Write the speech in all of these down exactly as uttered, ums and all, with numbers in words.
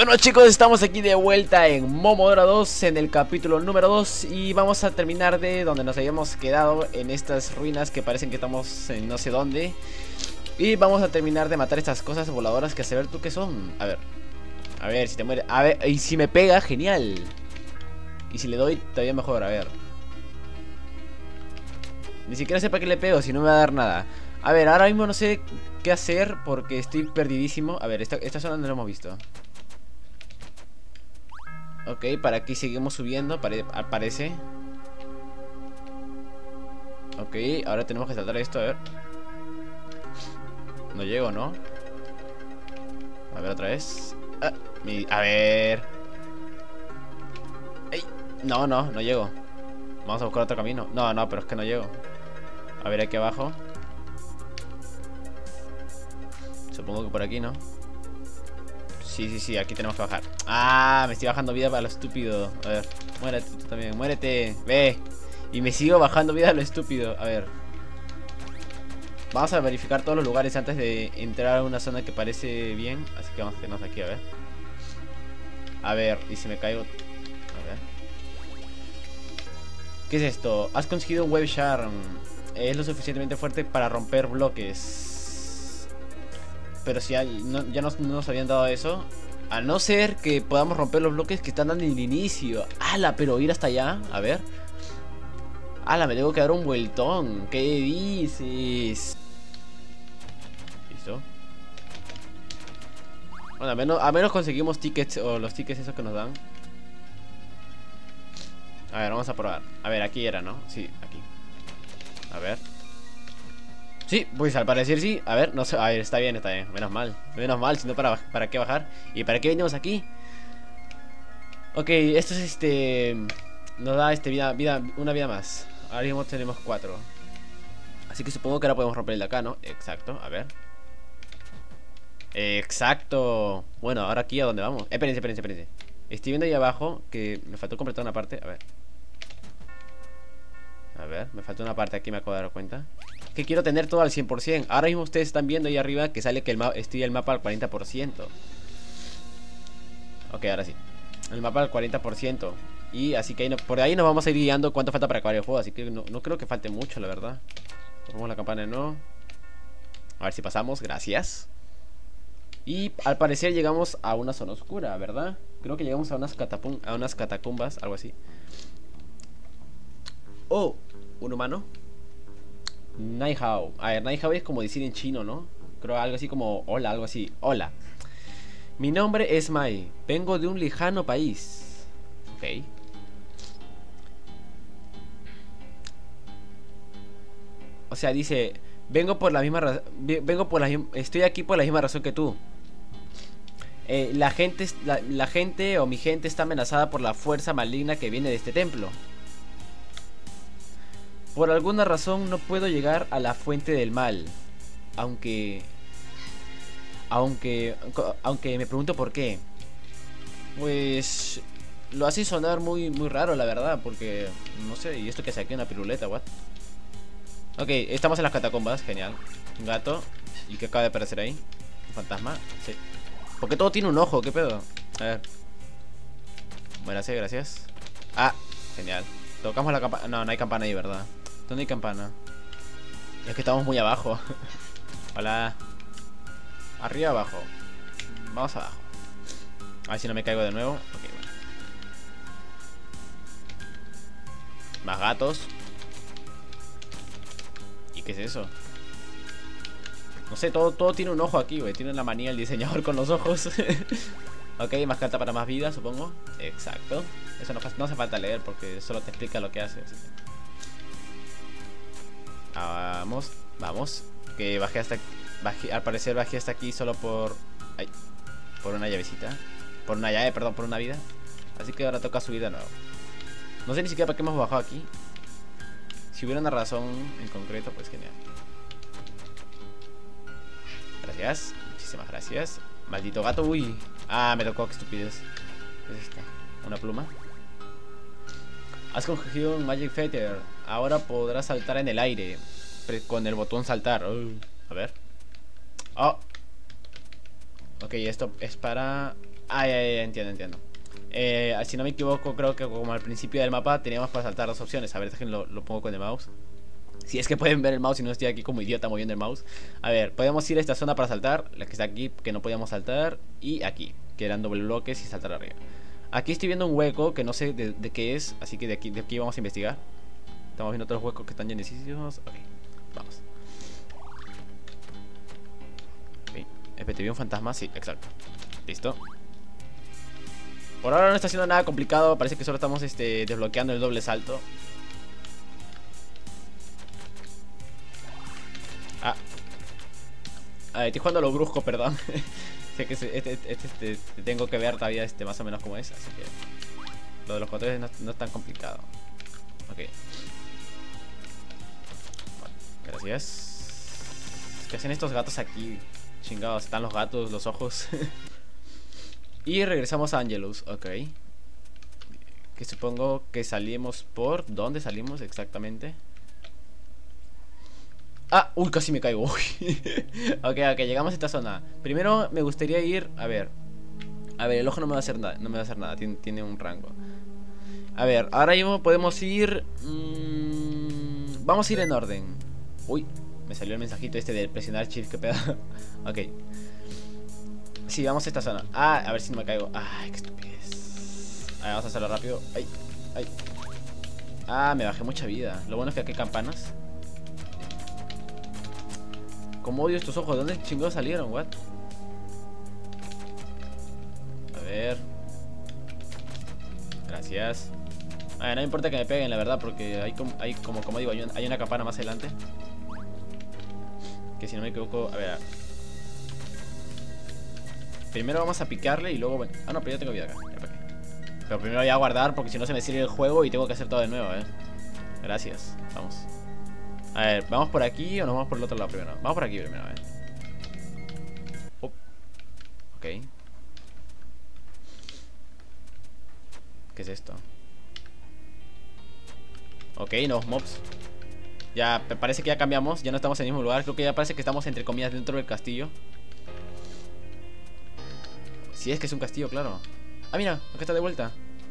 Bueno chicos, estamos aquí de vuelta en Momodora dos, en el capítulo número dos. Y vamos a terminar de donde nos habíamos quedado, en estas ruinas que parecen que estamos en no sé dónde. Y vamos a terminar de matar estas cosas voladoras que a saber tú qué son. A ver, a ver si te muere. A ver, y si me pega, genial. Y si le doy, todavía mejor, a ver. Ni siquiera sé para qué le pego, si no me va a dar nada. A ver, ahora mismo no sé qué hacer porque estoy perdidísimo. A ver, esta, esta zona no la hemos visto. Ok, para aquí seguimos subiendo, pare parece. Ok, ahora tenemos que saltar esto, a ver. No llego, ¿no? A ver, otra vez. Ah, mi, a ver. ¡Ey! No, no, no llego. Vamos a buscar otro camino. No, no, pero es que no llego. A ver, aquí abajo. Supongo que por aquí, ¿no? Sí, sí, sí, aquí tenemos que bajar. Ah, me estoy bajando vida para lo estúpido. A ver, muérete tú también, muérete. Ve. Y me sigo bajando vida a lo estúpido. A ver. Vamos a verificar todos los lugares antes de entrar a una zona que parece bien. Así que vamos a quedarnos aquí, a ver. A ver, y si me caigo. A ver. ¿Qué es esto? Has conseguido un web shard. Es lo suficientemente fuerte para romper bloques. Pero si hay, no, ya nos, no nos habían dado eso. A no ser que podamos romper los bloques que están dando en el inicio. ¡Hala! Pero ir hasta allá, a ver. ¡Hala! Me tengo que dar un vueltón. ¿Qué dices? ¿Listo? Bueno, a menos, a menos conseguimos tickets. O los tickets esos que nos dan. A ver, vamos a probar. A ver, aquí era, ¿no? Sí, aquí. A ver. Sí, pues al parecer sí. A ver, no sé. A ver, está bien, está bien. Menos mal. Menos mal, si no, para, ¿para qué bajar? ¿Y para qué venimos aquí? Ok, esto es este. Nos da este vida, vida, una vida más. Ahora mismo tenemos cuatro. Así que supongo que ahora podemos romper el de acá, ¿no? Exacto, a ver. Exacto. Bueno, ahora aquí a dónde vamos. Eh, espérense, espérense, espérense. Estoy viendo ahí abajo que me faltó completar una parte. A ver. A ver, me faltó una parte aquí, me acabo de dar cuenta. Que quiero tener todo al cien por cien. Ahora mismo ustedes están viendo ahí arriba que sale que el mapa, estoy el mapa al cuarenta por ciento. Ok, ahora sí. El mapa al cuarenta por ciento. Y así que ahí no, por ahí nos vamos a ir guiando cuánto falta para acabar el juego. Así que no, no creo que falte mucho, la verdad. Ponemos la campana de nuevo. A ver si pasamos, gracias. Y al parecer llegamos a una zona oscura, ¿verdad? Creo que llegamos a unas, catapum a unas catacumbas, algo así. Oh, un humano. Nai hao. A ver, Nai hao es como decir en chino, ¿no? Creo algo así como hola, algo así. Hola. Mi nombre es Mai. Vengo de un lejano país. Ok. O sea, dice, vengo por la misma razón. Vengo por la estoy aquí por la misma razón que tú. Eh, la gente, la, la gente o mi gente está amenazada por la fuerza maligna que viene de este templo. Por alguna razón no puedo llegar a la fuente del mal. Aunque... Aunque... Aunque me pregunto por qué. Pues... Lo hace sonar muy, muy raro, la verdad. Porque... No sé, ¿y esto que saqué? Una piruleta, what? Ok, estamos en las catacumbas, genial. Un gato. ¿Y qué acaba de aparecer ahí? ¿Un fantasma? Sí. Porque todo tiene un ojo, ¿qué pedo? A ver. Bueno, sí, gracias. Ah, genial. Tocamos la campana. No, no hay campana ahí, ¿verdad? ¿Dónde hay campana? Es que estamos muy abajo. Hola. Arriba, abajo. Vamos abajo. A ver si no me caigo de nuevo. Ok, bueno. Más gatos. ¿Y qué es eso? No sé, todo, todo tiene un ojo aquí, güey. Tiene la manía el diseñador con los ojos. Ok, más carta para más vida, supongo. Exacto. Eso no, no hace falta leer porque solo te explica lo que hace. Así que... Vamos, vamos. Que bajé hasta... Bajé, al parecer bajé hasta aquí solo por... Ay, por una llavecita. Por una llave, perdón, por una vida. Así que ahora toca subir de nuevo. No sé ni siquiera para qué hemos bajado aquí. Si hubiera una razón en concreto, pues genial. Gracias, muchísimas gracias. Maldito gato, uy. Ah, me tocó, qué estupidez. ¿Qué es esto? ¿Una pluma? Has conseguido un Magic Feather. Ahora podrás saltar en el aire con el botón saltar. uh, A ver. Oh. Ok, esto es para Ay, ay, ay, entiendo, entiendo. Eh, si no me equivoco, creo que como al principio del mapa teníamos para saltar dos opciones. A ver, déjenlo, lo pongo con el mouse. Si es que pueden ver el mouse y no estoy aquí como idiota moviendo el mouse. A ver, podemos ir a esta zona para saltar. La que está aquí, que no podíamos saltar. Y aquí, que eran doble bloques y saltar arriba. Aquí estoy viendo un hueco que no sé de, de qué es. Así que de aquí, de aquí vamos a investigar. Estamos viendo otros huecos que están llenecitos. Ok, vamos. Ok, espérate, ¿vi un fantasma? Sí, exacto. Listo. Por ahora no está haciendo nada complicado. Parece que solo estamos este, desbloqueando el doble salto. Ah, a ver, estoy jugando a lo brusco, perdón. Sé que este, este, este, este, tengo que ver todavía este, más o menos cómo es. Así que lo de los controles no, no es tan complicado. Ok. Bueno, gracias. ¿Qué hacen estos gatos aquí? Chingados, están los gatos, los ojos. Y regresamos a Angelus, ok. Que supongo que salimos por... ¿Dónde salimos exactamente? Ah, uy, casi me caigo. Ok, ok, llegamos a esta zona. Primero me gustaría ir... A ver. A ver, el ojo no me va a hacer nada. No me va a hacer nada, tiene, tiene un rango. A ver, ahora mismo podemos ir... Mmm, vamos a ir en orden. Uy, me salió el mensajito este de presionar shift, qué pedo. Ok. Sí, vamos a esta zona. Ah, a ver si no me caigo. Ay, qué estupidez. A ver, vamos a hacerlo rápido. Ay, ay. Ah, me bajé mucha vida. Lo bueno es que aquí hay campanas. ¿Cómo odio estos ojos? ¿De dónde chingados salieron? What? A ver. Gracias. A ver, no me importa que me peguen, la verdad, porque hay como, hay como, como digo, hay, un, hay una campana más adelante. Que si no me equivoco, a ver. Primero vamos a picarle y luego... Bueno. Ah, no, pero ya tengo vida acá. Ya, ¿para qué? Pero primero voy a guardar porque si no se me sirve el juego y tengo que hacer todo de nuevo, eh. Gracias. Vamos. A ver, ¿vamos por aquí o nos vamos por el otro lado primero? Vamos por aquí primero, eh. Oh. Ok. ¿Qué es esto? Ok, nuevos mobs. Ya, parece que ya cambiamos. Ya no estamos en el mismo lugar. Creo que ya parece que estamos entre comillas dentro del castillo. Si es que es un castillo, claro. Ah, mira, acá está de vuelta.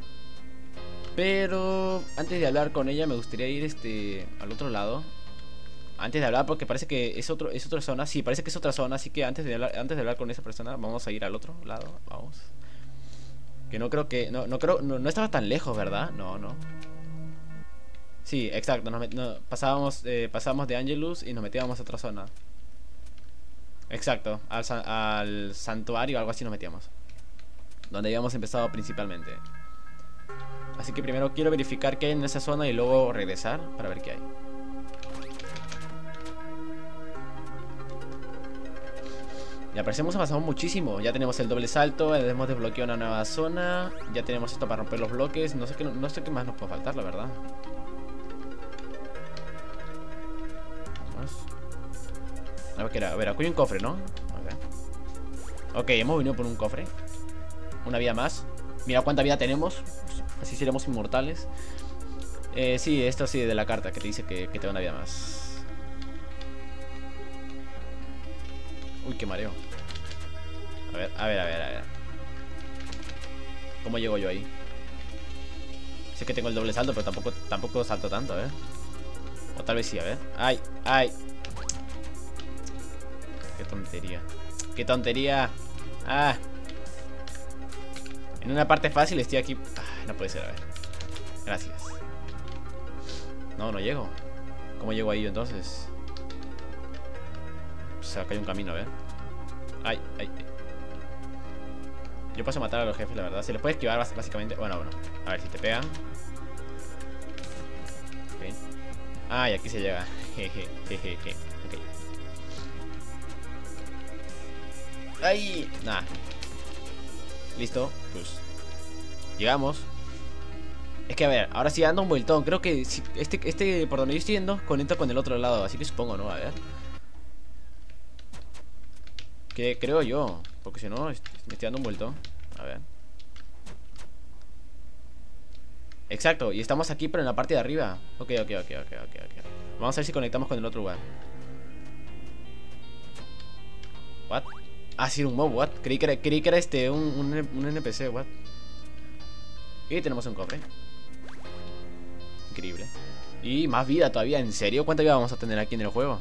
Pero antes de hablar con ella me gustaría ir este al otro lado. Antes de hablar, porque parece que es otro es otra zona. Sí, parece que es otra zona, así que antes de hablar, antes de hablar con esa persona vamos a ir al otro lado. Vamos. Que no creo que no no creo no, no estaba tan lejos, ¿verdad? No, no. Sí, exacto, nos met, no, pasábamos eh, pasábamos de Angelus y nos metíamos a otra zona. Exacto, al, al santuario, algo así nos metíamos. Donde habíamos empezado principalmente. Así que primero quiero verificar qué hay en esa zona y luego regresar para ver qué hay. Ya parecemos avanzamos muchísimo. Ya tenemos el doble salto, hemos desbloqueado una nueva zona. Ya tenemos esto para romper los bloques. No sé qué, no sé qué más nos puede faltar, la verdad. Vamos. A ver, ¿qué era? A ver, aquí hay un cofre, ¿no? Okay. Ok, hemos venido por un cofre. Una vida más. Mira cuánta vida tenemos. Así seremos inmortales. Eh, sí, esto sí, de la carta que te dice que, que te da una vida más. Uy, qué mareo. A ver, a ver, a ver, a ver. ¿Cómo llego yo ahí? Sé que tengo el doble salto, pero tampoco, tampoco salto tanto, a ver. O tal vez sí, a ver. Ay, ay. Qué tontería. Qué tontería. Ah. En una parte fácil estoy aquí. Ah, no puede ser, a ver. Gracias. No, no llego. ¿Cómo llego ahí yo entonces? O sea, acá hay un camino, a ver. Ay, ay. Yo paso a matar a los jefes, la verdad. Se les puede esquivar básicamente. Bueno, bueno. A ver si te pegan. Ok. Ah, y aquí se llega. Jeje, jeje, jeje. Ok. ¡Ay! Nah. Listo, pues llegamos. Es que a ver, ahora sí anda un vueltón. Creo que si este, este por donde yo estoy yendo conecta con el otro lado. Así que supongo, ¿no? A ver. Que creo yo. Porque si no, me estoy dando un vueltón. A ver. Exacto, y estamos aquí pero en la parte de arriba. Ok, ok, ok, ok, ok, ok. Vamos a ver si conectamos con el otro lugar. What? Ah, sí, un mob, what? Creí que era, creí que era este, un, un, un N P C, what? Y tenemos un cofre. Increíble. Y más vida todavía, ¿en serio? ¿Cuánta vida vamos a tener aquí en el juego?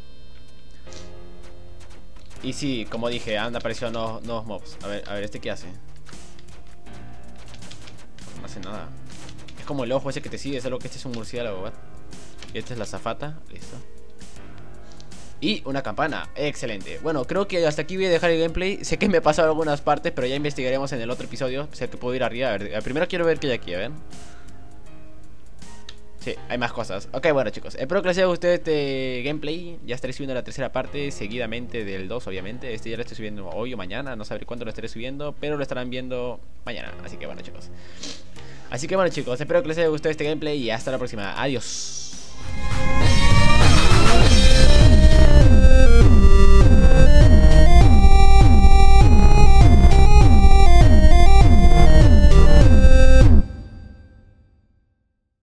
Y sí, como dije, han aparecido nuevos, nuevos mobs. A ver, a ver, ¿este qué hace? No hace nada. Es como el ojo ese que te sigue, es algo que este es un murciélago, what? Y esta es la azafata, listo. Y una campana, excelente. Bueno, creo que hasta aquí voy a dejar el gameplay. Sé que me he pasado algunas partes, pero ya investigaremos en el otro episodio. Sé que puedo ir arriba, a ver, primero quiero ver qué hay aquí, a ver. Sí, hay más cosas. Ok, bueno chicos, espero que les haya gustado este gameplay. Ya estaré subiendo la tercera parte seguidamente del dos, obviamente. Este ya lo estoy subiendo hoy o mañana, no sabré cuándo lo estaré subiendo, pero lo estarán viendo mañana. Así que bueno chicos. Así que bueno chicos, espero que les haya gustado este gameplay y hasta la próxima. Adiós.